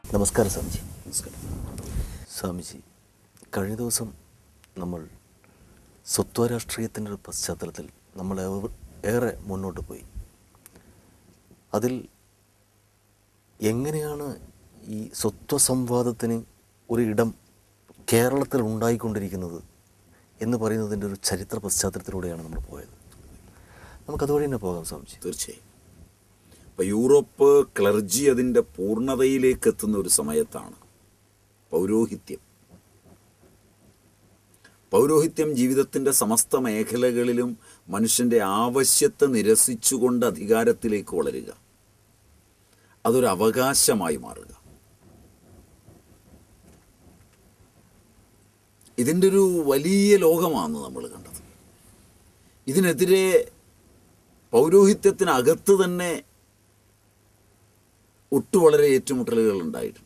നമസ്കാരം സ്വാമിജി. നമസ്കാരം. സ്വാമിജി, കഴിഞ്ഞ ദിവസം നമ്മൾ സ്വത്വരാഷ്ട്രീയത്തിൻ്റെ ഒരു പശ്ചാത്തലത്തിൽ നമ്മൾ ഏറെ മുന്നോട്ട് പോയി. അതിൽ എങ്ങനെയാണ് ഈ സ്വത്വസംവാദത്തിന് ഒരു ഇടം കേരളത്തിൽ ഉണ്ടായിക്കൊണ്ടിരിക്കുന്നത് എന്ന് പറയുന്നതിൻ്റെ ഒരു ചരിത്ര പശ്ചാത്തലത്തിലൂടെയാണ് നമ്മൾ പോയത്. നമുക്കതുവഴി തന്നെ പോകാം സ്വാമിജി. തീർച്ചയായും. ഇപ്പോൾ യൂറോപ്പ് ക്ലർജി അതിൻ്റെ പൂർണ്ണതയിലേക്ക് എത്തുന്ന ഒരു സമയത്താണ് പൗരോഹിത്യം ജീവിതത്തിൻ്റെ സമസ്ത മേഖലകളിലും മനുഷ്യൻ്റെ ആവശ്യത്തെ നിരസിച്ചുകൊണ്ട് അധികാരത്തിലേക്ക് വളരുക, അതൊരു അവകാശമായി മാറുക. ഇതിൻ്റെ ഒരു വലിയ ലോകമാണ് നമ്മൾ കണ്ടത്. ഇതിനെതിരെ പൗരോഹിത്യത്തിനകത്ത് തന്നെ വളരെ ഏറ്റുമുട്ടലുകൾ ഉണ്ടായിട്ടുണ്ട്.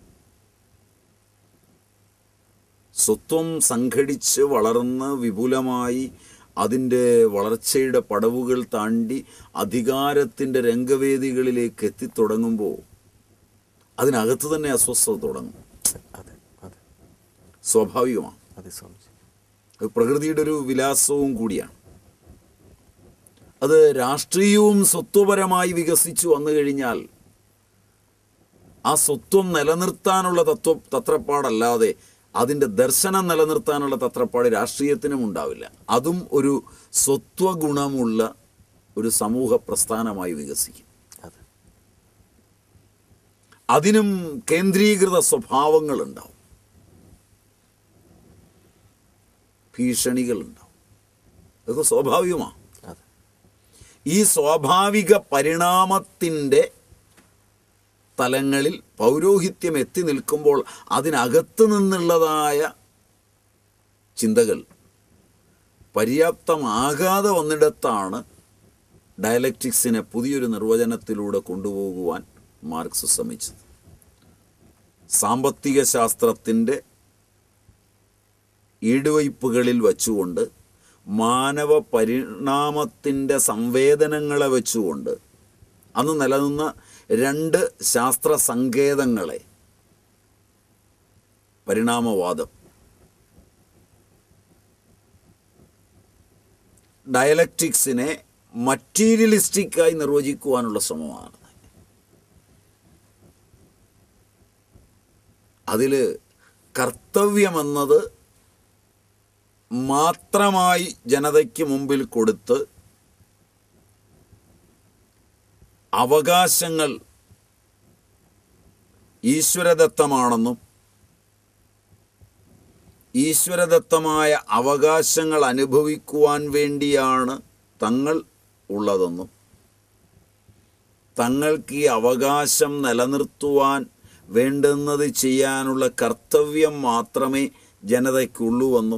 സ്വത്വം സംഘടിച്ച് വളർന്ന് വിപുലമായി അതിൻ്റെ വളർച്ചയുടെ പടവുകൾ താണ്ടി അധികാരത്തിൻ്റെ രംഗവേദികളിലേക്ക് എത്തിത്തുടങ്ങുമ്പോൾ അതിനകത്ത് തന്നെ അസ്വസ്ഥത തുടങ്ങും. സ്വാഭാവികമാണ്. അത് പ്രകൃതിയുടെ ഒരു വിലാസവും കൂടിയാണ്. അത് രാഷ്ട്രീയവും സ്വത്വപരമായി വികസിച്ചു വന്നു കഴിഞ്ഞാൽ ആ സ്വത്വം നിലനിർത്താനുള്ള തത്രപ്പാടല്ലാതെ അതിൻ്റെ ദർശനം നിലനിർത്താനുള്ള തത്രപ്പാട് രാഷ്ട്രീയത്തിനും ഉണ്ടാവില്ല. അതും ഒരു സ്വത്വഗുണമുള്ള ഒരു സമൂഹ പ്രസ്ഥാനമായി വികസിക്കും. അതിനും കേന്ദ്രീകൃത സ്വഭാവങ്ങളുണ്ടാവും, ഭീഷണികളുണ്ടാവും. അതൊക്കെ സ്വാഭാവികമാണ്. ഈ സ്വാഭാവിക പരിണാമത്തിൻ്റെ തലങ്ങളിൽ പൗരോഹിത്യം എത്തി നിൽക്കുമ്പോൾ അതിനകത്ത് നിന്നുള്ളതായ ചിന്തകൾ പര്യാപ്തമാകാതെ വന്നിടത്താണ് ഡയലക്റ്റിക്സിനെ പുതിയൊരു നിർവചനത്തിലൂടെ കൊണ്ടുപോകുവാൻ മാർക്സ് ശ്രമിച്ചത്. സാമ്പത്തിക ശാസ്ത്രത്തിൻ്റെ ഈടുവയ്പ്പുകളിൽ വച്ചുകൊണ്ട് മാനവ പരിണാമത്തിൻ്റെ സംവേദനങ്ങളെ വെച്ചുകൊണ്ട് അന്ന് നിലനിന്ന രണ്ട് ശാസ്ത്ര സങ്കേതങ്ങളെ, പരിണാമവാദം, ഡയലക്റ്റിക്സിനെ മറ്റീരിയലിസ്റ്റിക്കായി നിർവചിക്കുവാനുള്ള ശ്രമമാണ്. അതിൽ കർത്തവ്യമെന്നത് മാത്രമായി ജനതയ്ക്ക് മുമ്പിൽ കൊടുത്ത് അവകാശങ്ങൾ ഈശ്വരദത്തമാണെന്നും ഈശ്വരദത്തമായ അവകാശങ്ങൾ അനുഭവിക്കുവാൻ വേണ്ടിയാണ് തങ്ങൾ ഉള്ളതെന്നും തങ്ങൾക്ക് ഈ അവകാശം നിലനിർത്തുവാൻ വേണ്ടുന്നത് ചെയ്യാനുള്ള കർത്തവ്യം മാത്രമേ ജനതയ്ക്കുള്ളൂവെന്നും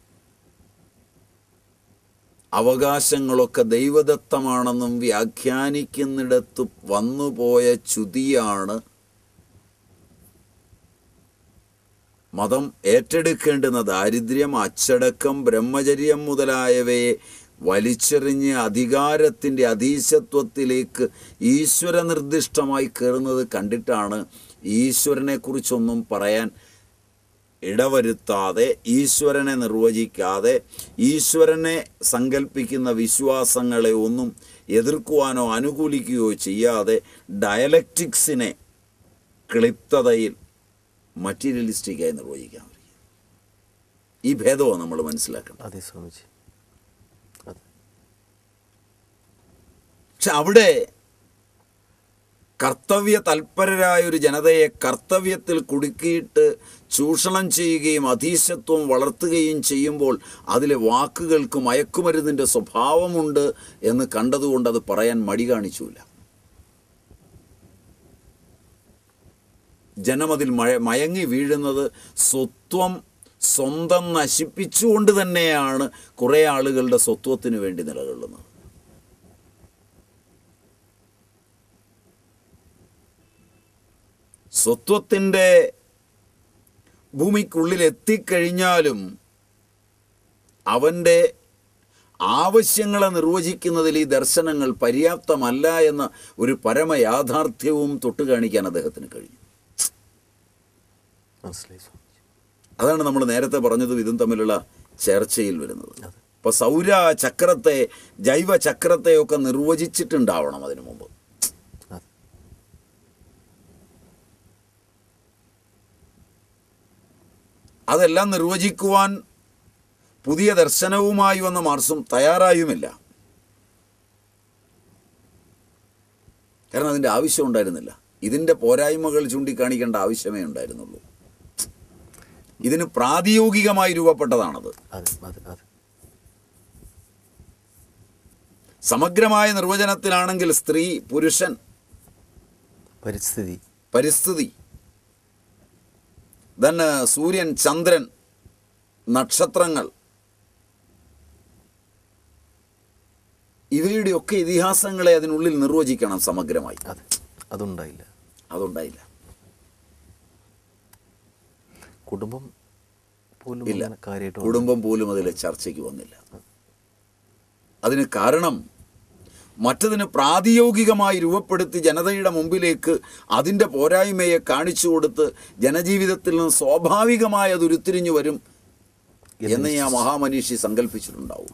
അവകാശങ്ങളൊക്കെ ദൈവദത്തമാണെന്നും വ്യാഖ്യാനിക്കുന്നിടത്ത് വന്നുപോയ ച്യുതിയാണ് മതം ഏറ്റെടുക്കേണ്ടുന്ന ദാരിദ്ര്യം, അച്ചടക്കം, ബ്രഹ്മചര്യം മുതലായവയെ വലിച്ചെറിഞ്ഞ് അധികാരത്തിൻ്റെ അധീശത്വത്തിലേക്ക് ഈശ്വര നിർദ്ദിഷ്ടമായി കയറുന്നത് കണ്ടിട്ടാണ് ഈശ്വരനെക്കുറിച്ചൊന്നും പറയാൻ ഇടവരുത്താതെ, ഈശ്വരനെ നിർവചിക്കാതെ, ഈശ്വരനെ സങ്കല്പിക്കുന്ന വിശ്വാസങ്ങളെ ഒന്നും എതിർക്കുവാനോ അനുകൂലിക്കുകയോ ചെയ്യാതെ ഡയലക്റ്റിക്സിനെ ക്ലിപ്തതയിൽ മറ്റീരിയലിസ്റ്റിക്കായി നിർവചിക്കാൻ പറ്റും. ഈ ഭേദമാണ് നമ്മൾ മനസ്സിലാക്കേണ്ടത്. അതെ സ്വാമിജി. പക്ഷെ അവിടെ കർത്തവ്യ തൽപരരായൊരു ജനതയെ കർത്തവ്യത്തിൽ കുടുക്കിയിട്ട് ചൂഷണം ചെയ്യുകയും അധീശത്വം വളർത്തുകയും ചെയ്യുമ്പോൾ അതിലെ വാക്കുകൾക്ക് മയക്കുമരുന്നിൻ്റെ സ്വഭാവമുണ്ട് എന്ന് കണ്ടതുകൊണ്ട് അത് പറയാൻ മടി കാണിച്ചില്ല. ജനമതിൽ മയങ്ങി വീഴുന്നത് സ്വന്തം നശിപ്പിച്ചുകൊണ്ട് തന്നെയാണ് കുറേ ആളുകളുടെ സ്വത്വത്തിന് വേണ്ടി നിലകൊള്ളുന്നത്. സ്വത്വത്തിൻ്റെ ഭൂമിക്കുള്ളിൽ എത്തിക്കഴിഞ്ഞാലും അവൻ്റെ ആവശ്യങ്ങളെ നിർവചിക്കുന്നതിൽ ഈ ദർശനങ്ങൾ പര്യാപ്തമല്ല എന്ന ഒരു പരമയാഥാർത്ഥ്യവും തൊട്ടുകാണിക്കാൻ അദ്ദേഹത്തിന് കഴിഞ്ഞു. മനസ്സിലായി സ്വാമിജി. അതാണ് നമ്മൾ നേരത്തെ പറഞ്ഞതും ഇതും തമ്മിലുള്ള ചർച്ചയിൽ വരുന്നത്. അതെ. അപ്പോൾ സൗരചക്രത്തെ ജൈവചക്രത്തെയൊക്കെ നിർവചിച്ചിട്ടുണ്ടാവണം അതിനു മുമ്പ്. അതെ. അതെല്ലാം നിർവചിക്കുവാൻ പുതിയ ദർശനവുമായി വന്ന മാർസും തയ്യാറായുമില്ല. കാരണം അതിൻ്റെ ആവശ്യം ഉണ്ടായിരുന്നില്ല. ഇതിൻ്റെ പോരായ്മകൾ ചൂണ്ടിക്കാണിക്കേണ്ട ആവശ്യമേ ഉണ്ടായിരുന്നുള്ളൂ. ഇതിന് പ്രാതിയോഗികമായി രൂപപ്പെട്ടതാണത്. അതെ അതെ അതെ. സമഗ്രമായ നിർവചനത്തിലാണെങ്കിൽ സ്ത്രീ, പുരുഷൻ, പരിസ്ഥിതി, തന്നെ സൂര്യൻ, ചന്ദ്രൻ, നക്ഷത്രങ്ങൾ, ഇവയുടെയൊക്കെ ഇതിഹാസങ്ങളെ അതിനുള്ളിൽ നിർവചിക്കണം സമഗ്രമായി. അതുണ്ടായില്ല. കുടുംബം പോലും ഇല്ല, കുടുംബം പോലും അതിലെ ചർച്ചയ്ക്ക് വന്നില്ല. അതിന് കാരണം മറ്റതിന് പ്രാതിയോഗികമായി രൂപപ്പെടുത്തി ജനതയുടെ മുമ്പിലേക്ക് അതിൻ്റെ പോരായ്മയെ കാണിച്ചു കൊടുത്ത് ജനജീവിതത്തിൽ നിന്ന് സ്വാഭാവികമായി അത് ഉരുത്തിരിഞ്ഞു വരും എന്ന് ആ മഹാമനീഷി സങ്കല്പിച്ചിട്ടുണ്ടാവും.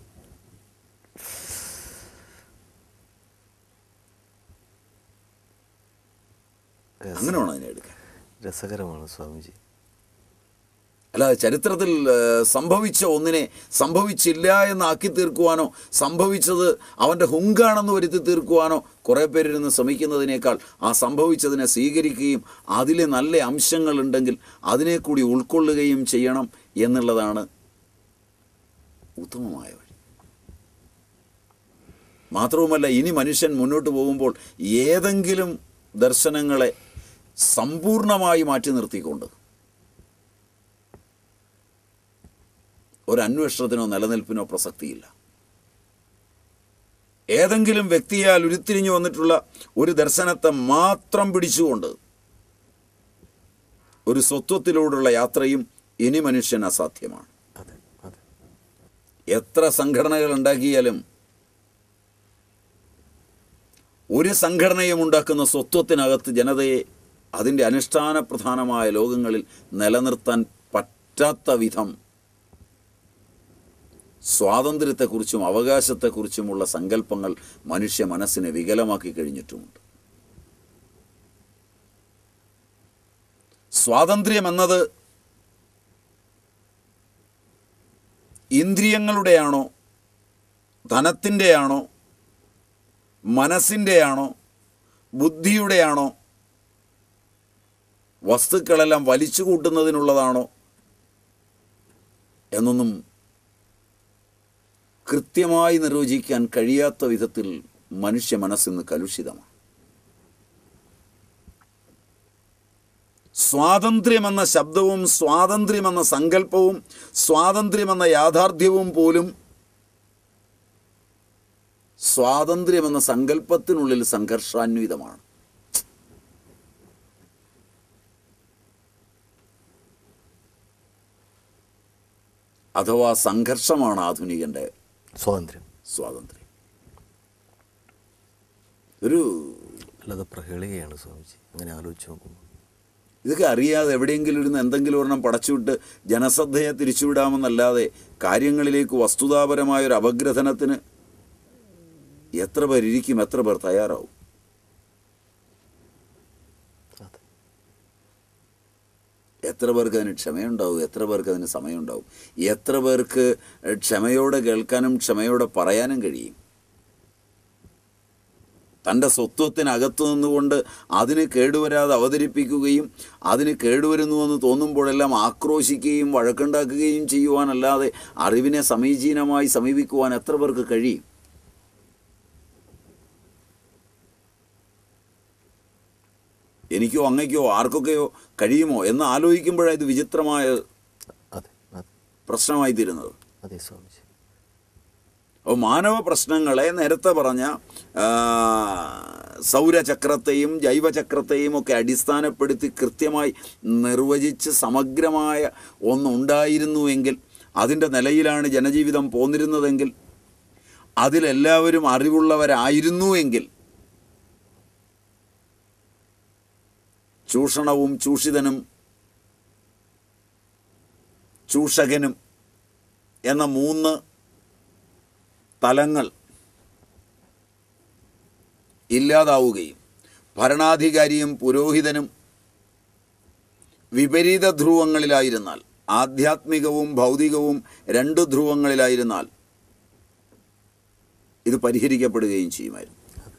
അങ്ങനെ വേണം അതിനെ എടുക്കാൻ. രസകരമാണ് സ്വാമിജി. അല്ലാതെ ചരിത്രത്തിൽ സംഭവിച്ച ഒന്നിനെ സംഭവിച്ചില്ല എന്നാക്കി തീർക്കുവാനോ സംഭവിച്ചത് അവൻ്റെ ഹുങ്കാണെന്ന് വരുത്തി തീർക്കുവാനോ കുറേ പേരിരുന്ന് ശ്രമിക്കുന്നതിനേക്കാൾ ആ സംഭവിച്ചതിനെ സ്വീകരിക്കുകയും അതിലെ നല്ല അംശങ്ങളുണ്ടെങ്കിൽ അതിനെ കൂടി ഉൾക്കൊള്ളുകയും ചെയ്യണം എന്നുള്ളതാണ് ഉത്തമമായ വഴി. മാത്രവുമല്ല, ഇനി മനുഷ്യൻ മുന്നോട്ട് പോകുമ്പോൾ ഏതെങ്കിലും ദർശനങ്ങളെ സമ്പൂർണമായി മാറ്റി നിർത്തിക്കൊണ്ട് ഒരു അന്വേഷണത്തിനോ നിലനിൽപ്പിനോ പ്രസക്തിയില്ല. ഏതെങ്കിലും വ്യക്തിയാൽ ഉരുത്തിരിഞ്ഞു വന്നിട്ടുള്ള ഒരു ദർശനത്തെ മാത്രം പിടിച്ചുകൊണ്ട് ഒരു സ്വത്വത്തിലൂടെയുള്ള യാത്രയും ഇനി മനുഷ്യൻ അസാധ്യമാണ്. എത്ര സംഘടനകൾ ഉണ്ടാക്കിയാലും ഒരു സംഘടനയും ഉണ്ടാക്കുന്ന സ്വത്വത്തിനകത്ത് ജനതയെ അതിൻ്റെ അനുഷ്ഠാന പ്രധാനമായ ലോകങ്ങളിൽ നിലനിർത്താൻ പറ്റാത്ത വിധം സ്വാതന്ത്ര്യത്തെക്കുറിച്ചും അവകാശത്തെക്കുറിച്ചുമുള്ള സങ്കല്പങ്ങൾ മനുഷ്യ മനസ്സിനെ വികലമാക്കി കഴിഞ്ഞിട്ടുമുണ്ട്. സ്വാതന്ത്ര്യമെന്നത് ഇന്ദ്രിയങ്ങളുടെയാണോ, ധനത്തിൻ്റെയാണോ, മനസ്സിൻ്റെയാണോ, ബുദ്ധിയുടെയാണോ, വസ്തുക്കളെല്ലാം വലിച്ചു കൂട്ടുന്നതിനുള്ളതാണോ എന്നൊന്നും കൃത്യമായി നിർവചിക്കാൻ കഴിയാത്ത വിധത്തിൽ മനുഷ്യ മനസ്സിന്ന് കലുഷിതമാണ്. സ്വാതന്ത്ര്യമെന്ന ശബ്ദവും സ്വാതന്ത്ര്യമെന്ന സങ്കല്പവും സ്വാതന്ത്ര്യമെന്ന യാഥാർത്ഥ്യവും പോലും സ്വാതന്ത്ര്യമെന്ന സങ്കല്പത്തിനുള്ളിൽ സംഘർഷാന്വിതമാണ്. അഥവാ സംഘർഷമാണ് ആധുനികന്റെ സ്വാതന്ത്ര്യം. അല്ലാതെ പ്രഹേളികയാണ് സ്വാമിജി അങ്ങനെ ആലോചിച്ച് നോക്കുമ്പോൾ. ഇതൊക്കെ അറിയാതെ എവിടെയെങ്കിലും ഇരുന്ന് എന്തെങ്കിലും ഒരെണ്ണം പടച്ചുവിട്ട് ജനശ്രദ്ധയെ തിരിച്ചുവിടാമെന്നല്ലാതെ കാര്യങ്ങളിലേക്ക് വസ്തുതാപരമായൊരു അപഗ്രഥനത്തിന് എത്ര പേർ ഇരിക്കും, എത്ര പേർ തയ്യാറാവും? എത്ര പേർക്ക് അതിന് ക്ഷമയുണ്ടാവും? എത്ര പേർക്ക് അതിന് സമയമുണ്ടാവും? എത്ര പേർക്ക് ക്ഷമയോടെ കേൾക്കാനും ക്ഷമയോടെ പറയാനും കഴിയും? തൻ്റെ സ്വത്വത്തിനകത്തു നിന്നുകൊണ്ട് അതിന് കേടുവരാതെ അവതരിപ്പിക്കുകയും അതിന് കേടുവരുന്നുവെന്ന് തോന്നുമ്പോഴെല്ലാം ആക്രോശിക്കുകയും വഴക്കുണ്ടാക്കുകയും ചെയ്യുവാനല്ലാതെ അറിവിനെ സമീചീനമായി സമീപിക്കുവാൻ എത്ര പേർക്ക് കഴിയും? എനിക്കോ അങ്ങയ്ക്കോ ആർക്കൊക്കെയോ കഴിയുമോ എന്ന് ആലോചിക്കുമ്പോഴാണ് ഇത് വിചിത്രമായ പ്രശ്നമായി തീരുന്നത്. അപ്പോൾ മാനവ പ്രശ്നങ്ങളെ നേരത്തെ പറഞ്ഞ സൗരചക്രത്തെയും ജൈവചക്രത്തെയും ഒക്കെ അടിസ്ഥാനപ്പെടുത്തി കൃത്യമായി നിർവചിച്ച് സമഗ്രമായ ഒന്നുണ്ടായിരുന്നുവെങ്കിൽ, അതിൻ്റെ നിലയിലാണ് ജനജീവിതം പോന്നിരുന്നതെങ്കിൽ, അതിലെല്ലാവരും അറിവുള്ളവരായിരുന്നുവെങ്കിൽ ചൂഷണവും ചൂഷിതനും ചൂഷകനും എന്ന 3 തലങ്ങൾ ഇല്ലാതാവുകയും ഭരണാധികാരിയും പുരോഹിതനും വിപരീത ധ്രുവങ്ങളിലായിരുന്നാൽ, ആധ്യാത്മികവും ഭൗതികവും 2 ധ്രുവങ്ങളിലായിരുന്നാൽ ഇത് പരിഹരിക്കപ്പെടുകയും ചെയ്യുമായിരുന്നു.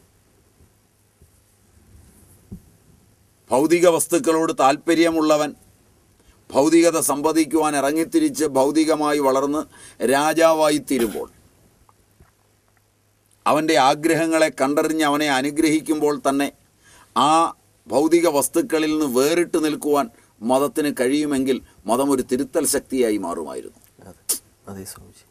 ഭൗതിക വസ്തുക്കളോട് താല്പര്യമുള്ളവൻ ഭൗതികത സമ്പാദിക്കുവാൻ ഇറങ്ങിത്തിരിച്ച് ഭൗതികമായി വളർന്ന് രാജാവായിത്തീരുമ്പോൾ, അവൻ്റെ ആഗ്രഹങ്ങളെ കണ്ടറിഞ്ഞ് അവനെ അനുഗ്രഹിക്കുമ്പോൾ തന്നെ ആ ഭൗതിക വസ്തുക്കളിൽ നിന്ന് വേറിട്ട് നിൽക്കുവാൻ മതത്തിന് കഴിയുമെങ്കിൽ മതം ഒരു തിരുത്തൽ ശക്തിയായി മാറുമായിരുന്നു. അതെ സ്വാമിജി,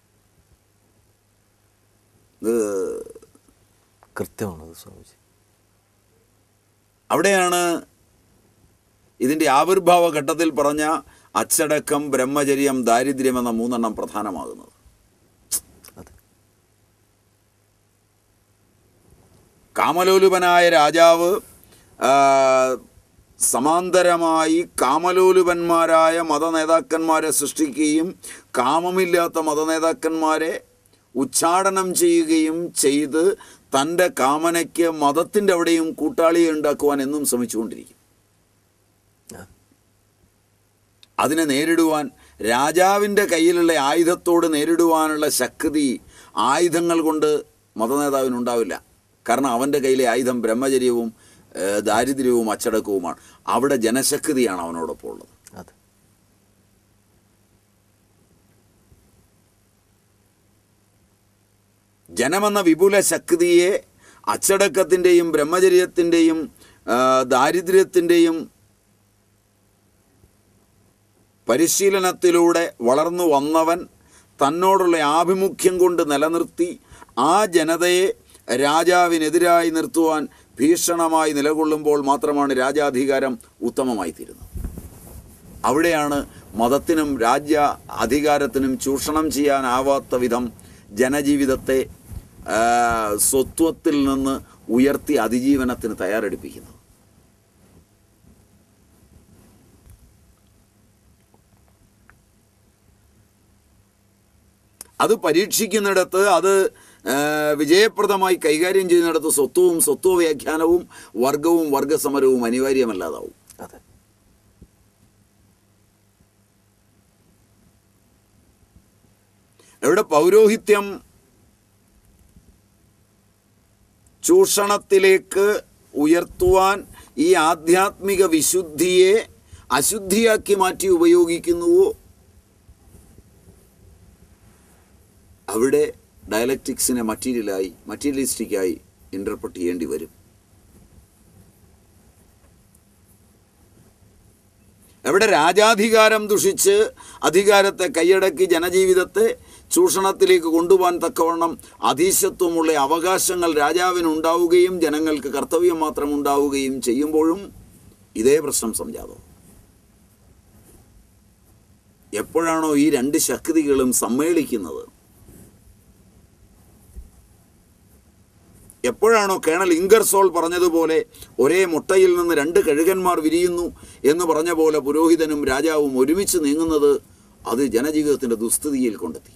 ഇത് കൃത്യമാണത് സ്വാമിജി. അവിടെയാണ് ഇതിൻ്റെ ആവിർഭാവ ഘട്ടത്തിൽ പറഞ്ഞ അച്ചടക്കം, ബ്രഹ്മചര്യം, ദാരിദ്ര്യം എന്ന 3 പ്രധാനമാകുന്നത്. കാമലോലുപനായ രാജാവ് സമാന്തരമായി കാമലോലുപന്മാരായ മതനേതാക്കന്മാരെ സൃഷ്ടിക്കുകയും കാമമില്ലാത്ത മതനേതാക്കന്മാരെ ഉച്ചാടനം ചെയ്യുകയും ചെയ്ത് തൻ്റെ കാമനയ്ക്ക് മതത്തിൻ്റെ അവിടെയും കൂട്ടാളിയെ ഉണ്ടാക്കുവാൻ എന്നും ശ്രമിച്ചുകൊണ്ടിരിക്കും. അതിനെ നേരിടുവാൻ രാജാവിൻ്റെ കയ്യിലുള്ള ആയുധത്തോട് നേരിടുവാനുള്ള ശക്തി ആയുധങ്ങൾ കൊണ്ട് മതനേതാവിനുണ്ടാവില്ല. കാരണം അവൻ്റെ കയ്യിലെ ആയുധം ബ്രഹ്മചര്യവും ദാരിദ്ര്യവും അച്ചടക്കവുമാണ്. അവിടെ ജനശക്തിയാണ് അവനോടൊപ്പം ഉള്ളത്. ജനമെന്ന വിപുല ശക്തിയെ അച്ചടക്കത്തിൻ്റെയും ബ്രഹ്മചര്യത്തിൻ്റെയും ദാരിദ്ര്യത്തിൻ്റെയും പരിശീലനത്തിലൂടെ വളർന്നു വന്നവൻ തന്നോടുള്ള ആഭിമുഖ്യം കൊണ്ട് നിലനിർത്തി ആ ജനതയെ രാജാവിനെതിരായി നിർത്തുവാൻ ഭീഷണമായി നിലകൊള്ളുമ്പോൾ മാത്രമാണ് രാജാധികാരം ഉത്തമമായി തീരുന്നത്. അവിടെയാണ് മതത്തിനും രാജ്യ അധികാരത്തിനും ചൂഷണം ചെയ്യാനാവാത്ത വിധം ജനജീവിതത്തെ സ്വത്വത്തിൽ നിന്ന് ഉയർത്തി അതിജീവനത്തിന് തയ്യാറെടുപ്പിക്കുന്നത്. അത് പരീക്ഷിക്കുന്നിടത്ത്, അത് വിജയപ്രദമായി കൈകാര്യം ചെയ്യുന്നിടത്ത് സ്വത്വവും സ്വത്വ വ്യാഖ്യാനവും വർഗവും വർഗസമരവും അനിവാര്യമല്ലാതാവും. എവിടെ പൗരോഹിത്യം ചൂഷണത്തിലേക്ക് ഉയർത്തുവാൻ ഈ ആധ്യാത്മിക വിശുദ്ധിയെ അശുദ്ധിയാക്കി മാറ്റി ഉപയോഗിക്കുന്നുവോ അവിടെ ഡയലക്റ്റിക്സിനെ മറ്റീരിയലിസ്റ്റിക്കായി ഇൻ്റർപ്രറ്റ് ചെയ്യേണ്ടി വരും. എവിടെ രാജാധികാരം ദുഷിച്ച് അധികാരത്തെ കൈയടക്കി ജനജീവിതത്തെ ചൂഷണത്തിലേക്ക് കൊണ്ടുപോകാൻ തക്കവണ്ണം അധീശത്വമുള്ള അവകാശങ്ങൾ രാജാവിനുണ്ടാവുകയും ജനങ്ങൾക്ക് കർത്തവ്യം മാത്രം ഉണ്ടാവുകയും ചെയ്യുമ്പോഴും ഇതേ പ്രശ്നം സംജാതം. എപ്പോഴാണോ ഈ 2 ശക്തികളും സമ്മേളിക്കുന്നത്, എപ്പോഴാണോ കേണൽ ഇംഗർസോൾ പറഞ്ഞതുപോലെ ഒരേ മുട്ടയിൽ നിന്ന് 2 കഴുകന്മാർ വിരിയുന്നു എന്ന് പറഞ്ഞ പോലെ പുരോഹിതനും രാജാവും ഒരുമിച്ച് നീങ്ങുന്നത്, അത് ജനജീവിതത്തിൻ്റെ ദുസ്ഥിതിയിൽ കൊണ്ടെത്തി.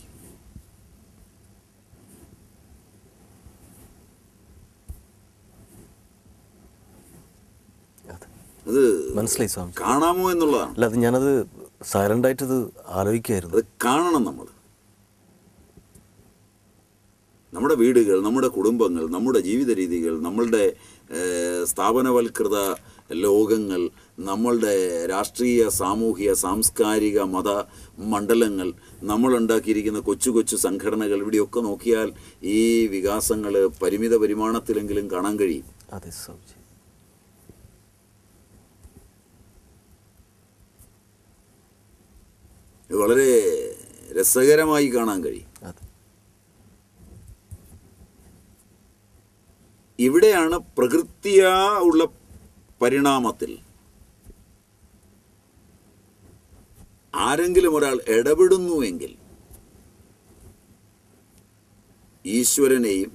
അത് മനസ്സിലായി സ്വാമി, കാണാമോ എന്നുള്ളതാണ്. അല്ല, അത് ഞാനത് സൈലൻ്റായിട്ടത് ആലോചിക്കുകയായിരുന്നു. അത് കാണണം. നമ്മുടെ വീടുകൾ, നമ്മുടെ കുടുംബങ്ങൾ, നമ്മുടെ ജീവിത രീതികൾ, നമ്മളുടെ സ്ഥാപനവൽകൃത ലോകങ്ങൾ, നമ്മളുടെ രാഷ്ട്രീയ, സാമൂഹിക, സാംസ്കാരിക, മത മണ്ഡലങ്ങൾ, നമ്മളുണ്ടാക്കിയിരിക്കുന്ന കൊച്ചു കൊച്ചു സംഘടനകൾ, ഇവിടെയൊക്കെ നോക്കിയാൽ ഈ വികാസങ്ങൾ പരിമിത പരിമാണത്തിലെങ്കിലും കാണാൻ കഴിയും. അതെ സ്വാമിജി. വളരെ രസകരമായി കാണാൻ കഴിയും. ഇവിടെയാണ് പ്രകൃതിയാ ഉള്ള പരിണാമത്തിൽ ആരെങ്കിലും ഒരാൾ ഇടപെടുന്നുവെങ്കിൽ ഈശ്വരനെയും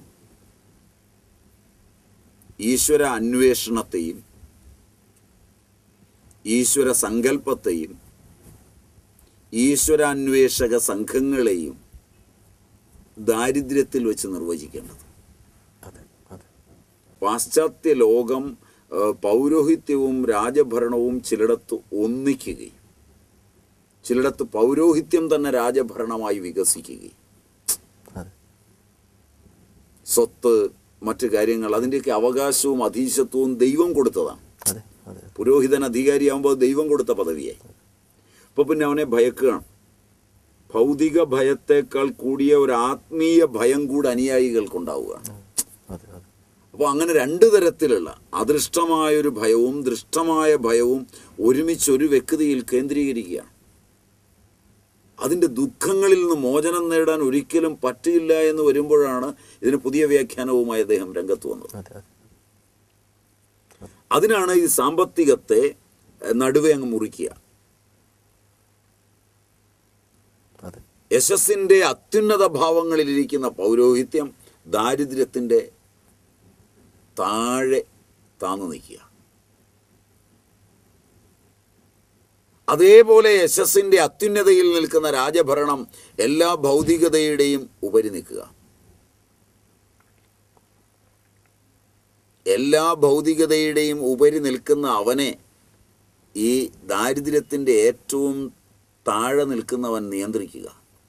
ഈശ്വര അന്വേഷണത്തെയും ഈശ്വര സങ്കല്പത്തെയും ഈശ്വരാന്വേഷക സംഘങ്ങളെയും ദാരിദ്ര്യത്തിൽ വെച്ച് നിർവചിക്കേണ്ടത്. അതെ അതെ പാശ്ചാത്യ ലോകം പൗരോഹിത്യവും രാജഭരണവും ചിലയിടത്ത് ഒന്നിക്കുകയും ചിലയിടത്ത് പൗരോഹിത്യം തന്നെ രാജഭരണമായി വികസിക്കുകയും അതെ സ്വത്ത് മറ്റു കാര്യങ്ങൾ അതിൻ്റെയൊക്കെ അവകാശവും അധീശത്വവും ദൈവം കൊടുത്തതാണ്. അതെ അതെ പുരോഹിതൻ അധികാരിയാകുമ്പോൾ ദൈവം കൊടുത്ത പദവിയായി. അപ്പോൾ പിന്നെ അവനെ ഭയക്കുകയാണ്. ഭൗതിക ഭയത്തേക്കാൾ കൂടിയ ഒരു ആത്മീയ ഭയം കൂടെ അനുയായികൾക്കുണ്ടാവുകയാണ്. അതെ അതെ അപ്പോൾ അങ്ങനെ രണ്ട് തരത്തിലുള്ള അദൃഷ്ടമായൊരു ഭയവും ദൃഷ്ടമായ ഭയവും ഒരുമിച്ച് ഒരു വ്യക്തിയിൽ കേന്ദ്രീകരിക്കുകയാണ്. അതിൻ്റെ ദുഃഖങ്ങളിൽ നിന്ന് മോചനം നേടാൻ ഒരിക്കലും പറ്റില്ല എന്ന് വരുമ്പോഴാണ് ഇതിന് പുതിയ വ്യാഖ്യാനവുമായി അദ്ദേഹം രംഗത്ത് വന്നത്. അതെ അതിനാണ് ഈ സാമ്പത്തികത്തെ നടുവേ അങ്ങ് മുറിക്കുക. അതെ യശസ്സിൻ്റെ അത്യുന്നത ഭാവങ്ങളിലിരിക്കുന്ന പൗരോഹിത്യം ദാരിദ്ര്യത്തിൻ്റെ താഴെ താന്നു നിൽക്കുക. അതേപോലെ യശസ്സിൻ്റെ അത്യുന്നതയിൽ നിൽക്കുന്ന രാജഭരണം എല്ലാ ഭൗതികതയുടെയും ഉപരി നിൽക്കുക. എല്ലാ ഭൗതികതയുടെയും ഉപരി നിൽക്കുന്ന അവനെ ഈ ദാരിദ്ര്യത്തിൻ്റെ ഏറ്റവും താഴെ നിൽക്കുന്നവൻ നിയന്ത്രിക്കുക.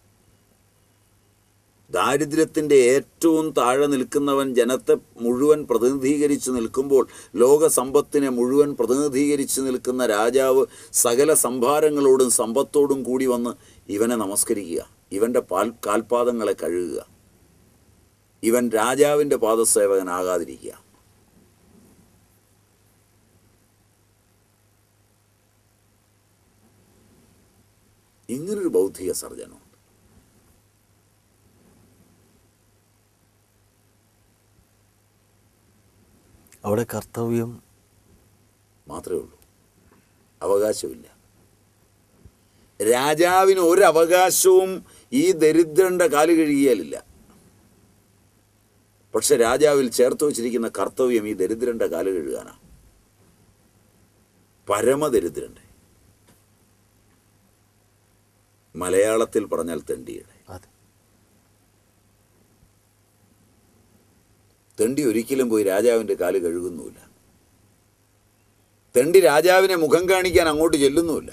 ദാരിദ്ര്യത്തിൻ്റെ ഏറ്റവും താഴെ നിൽക്കുന്നവൻ ജനത്തെ മുഴുവൻ പ്രതിനിധീകരിച്ച് നിൽക്കുമ്പോൾ ലോകസമ്പത്തിനെ മുഴുവൻ പ്രതിനിധീകരിച്ച് നിൽക്കുന്ന രാജാവ് സകല സംഭാരങ്ങളോടും സമ്പത്തോടും കൂടി വന്ന് ഇവനെ നമസ്കരിക്കുക, ഇവൻ്റെ കാൽപാദങ്ങളെ കഴുകുക, ഇവൻ രാജാവിൻ്റെ പാദസേവകനാകാതിരിക്കുക. ഇങ്ങനൊരു ബൗദ്ധിക സർജനം അവിടെ കർത്തവ്യം മാത്രമേ ഉള്ളൂ, അവകാശമില്ല. രാജാവിന് ഒരവകാശവും ഈ ദരിദ്രന്റെ കാല് കഴുകിയാലില്ല. പക്ഷെ രാജാവിൽ ചേർത്ത് വച്ചിരിക്കുന്ന കർത്തവ്യം ഈ ദരിദ്രന്റെ കാല് കഴുകാനാണ്. പരമദരിദ്രന്റെ, മലയാളത്തിൽ പറഞ്ഞാൽ തെണ്ടിയുടെ. തെണ്ടി ഒരിക്കലും പോയി രാജാവിൻ്റെ കാല് കഴുകുന്നുമില്ല. തെണ്ടി രാജാവിനെ മുഖം കാണിക്കാൻ അങ്ങോട്ട് ചെല്ലുന്നുമില്ല.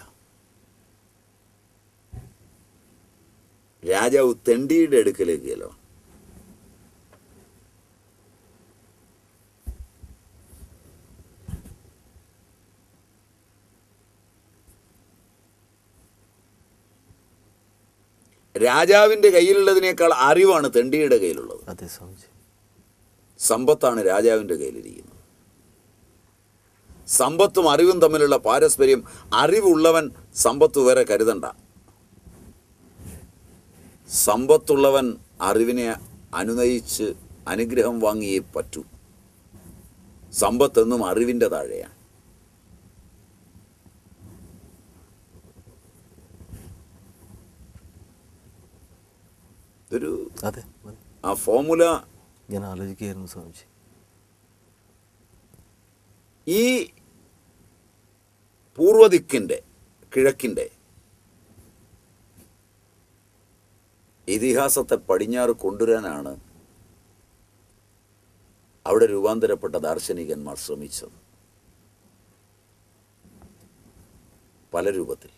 രാജാവ് തെണ്ടിയുടെ അടുക്കലേക്ക് ചെല്ലണം. രാജാവിൻ്റെ കയ്യിലുള്ളതിനേക്കാൾ അറിവാണ് തെണ്ടിയുടെ കയ്യിലുള്ളത്. അതെ സ്വാമിജി. സമ്പത്താണ് രാജാവിൻ്റെ കയ്യിലിരിക്കുന്നത്. സമ്പത്തും അറിവും തമ്മിലുള്ള പാരസ്പര്യം. അറിവുള്ളവൻ സമ്പത്ത് വേറെ കരുതണ്ട. സമ്പത്തുള്ളവൻ അറിവിനെ അനുനയിച്ച് അനുഗ്രഹം വാങ്ങിയേ പറ്റൂ. സമ്പത്തെന്നും അറിവിൻ്റെ താഴെയാണ്. ഇതൊരു ആ ഫോർമുല ഞാൻ ആലോചിക്കുകയായിരുന്നു സ്വാമിജി. ഈ പൂർവദിക്കിൻ്റെ കിഴക്കിൻ്റെ ഇതിഹാസത്തെ പടിഞ്ഞാറ് കൊണ്ടുവരാനാണ് അവിടെ രൂപാന്തരപ്പെട്ട ദാർശനികന്മാർ ശ്രമിച്ചത്. പല രൂപത്തിൽ.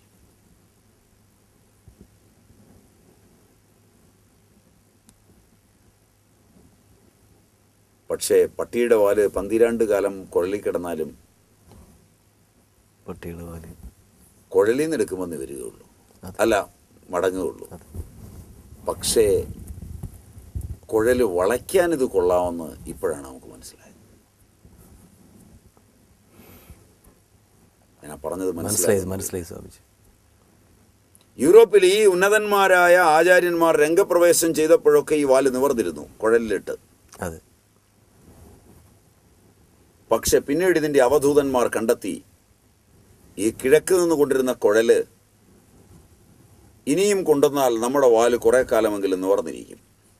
പക്ഷേ പട്ടിയുടെ വാല് 12 കാലം കുഴലിക്കിടന്നാലും പട്ടിയുടെ വാല് കുഴലിൽ നിന്ന് എടുക്കുമെന്ന് വരികയുള്ളൂ, അല്ല മടങ്ങുകയുള്ളൂ. പക്ഷേ കുഴൽ വളയ്ക്കാനിത് കൊള്ളാമെന്ന് ഇപ്പോഴാണ് നമുക്ക് മനസ്സിലായത്. ഞാൻ പറഞ്ഞത് മനസ്സിലായി സ്വാമിജി. യൂറോപ്പിൽ ഈ ഉന്നതന്മാരായ ആചാര്യന്മാർ രംഗപ്രവേശം ചെയ്തപ്പോഴൊക്കെ ഈ വാല് നിവർന്നിരുന്നു കുഴലിലിട്ട്. അതെ. പക്ഷെ പിന്നീട് ഇതിൻ്റെ അവധൂതന്മാർ കണ്ടെത്തി ഈ കിഴക്ക് നിന്ന് കൊണ്ടിരുന്ന കുഴല് ഇനിയും കൊണ്ടുവന്നാൽ നമ്മുടെ വാല് കുറെ കാലമെങ്കിലും നിവർന്നിരിക്കും.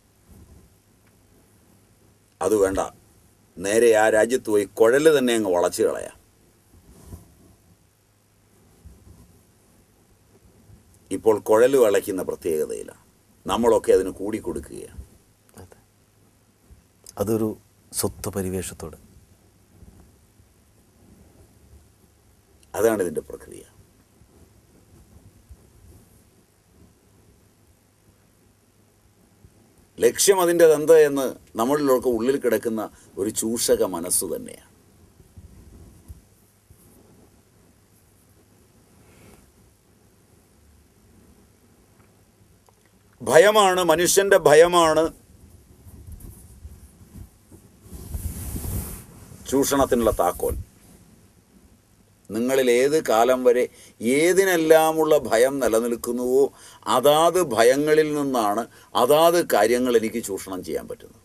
അത് വേണ്ട, നേരെ ആ രാജ്യത്ത് പോയി കുഴല് തന്നെ അങ്ങ് വളച്ചു കളയാം. ഇപ്പോൾ കുഴൽ വിളയ്ക്കുന്ന പ്രത്യേകതയിലാണ്. നമ്മളൊക്കെ അതിന് കൂടിക്കൊടുക്കുകയാണ്. അതെ, അതൊരു സ്വത്വ പരിവേഷത്തോടെ. അതാണ് ഇതിൻ്റെ പ്രക്രിയ. ലക്ഷ്യം അതിൻ്റെതെന്ത് എന്ന് നമ്മളിലൊക്കെ ഉള്ളിൽ കിടക്കുന്ന ഒരു ചൂഷക മനസ്സ് തന്നെയാണ്. ഭയമാണ്, മനുഷ്യൻ്റെ ഭയമാണ് ചൂഷണത്തിനുള്ള താക്കോൽ. നിങ്ങളിൽ ഏത് കാലം വരെ ഏതിനെല്ലാമുള്ള ഭയം നിലനിൽക്കുന്നുവോ അതാത് ഭയങ്ങളിൽ നിന്നാണ് അതാത് കാര്യങ്ങൾ എനിക്ക് ചൂഷണം ചെയ്യാൻ പറ്റുന്നത്.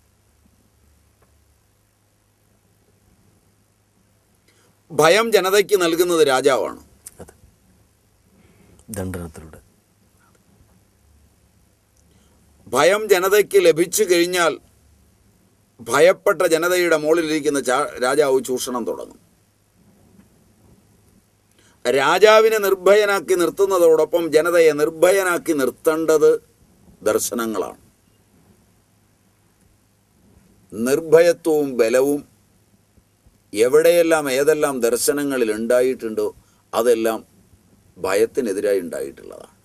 ഭയം ജനതയ്ക്ക് നൽകുന്നത് രാജാവാണ്. അതെ, ദണ്ഡനത്തിലൂടെ. ഭയം ജനതയ്ക്ക് ലഭിച്ചു കഴിഞ്ഞാൽ ഭയപ്പെട്ട ജനതയുടെ മുകളിലിരിക്കുന്ന രാജാവ് ചൂഷണം തുടങ്ങും. രാജാവിനെ നിർഭയനാക്കി നിർത്തുന്നതോടൊപ്പം ജനതയെ നിർഭയനാക്കി നിർത്തേണ്ടത് ദർശനങ്ങളാണ്. നിർഭയത്വവും ബലവും എവിടെയെല്ലാം ഏതെല്ലാം ദർശനങ്ങളിൽ ഉണ്ടായിട്ടുണ്ടോ അതെല്ലാം ഭയത്തിനെതിരായി ഉണ്ടായിട്ടുള്ളതാണ്.